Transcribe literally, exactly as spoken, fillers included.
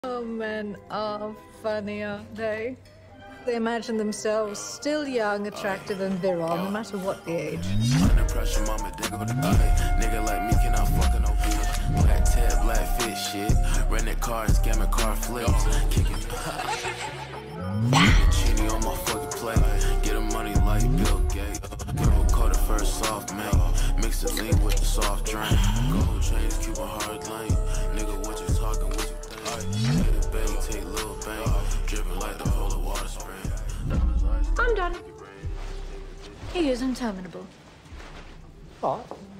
Oh, men are funny, aren't they? They imagine themselves still young, attractive, and virile, no matter what the age. Under pressure, mama, dig over the nigga like me cannot fucking no bitch. Black tab, black fit shit. Rented cars, scamming car flips. Kicking Chini on my fucking plate. Get him money like Bill Gates. Give a coat at first soft man. Mix the lean with the soft drink. Gold chains, keep a hard lane. Nigga, what you talking, what you think? Get a bang, take little bang. Dripping like the polar water spring. I'm done. He is interminable. What?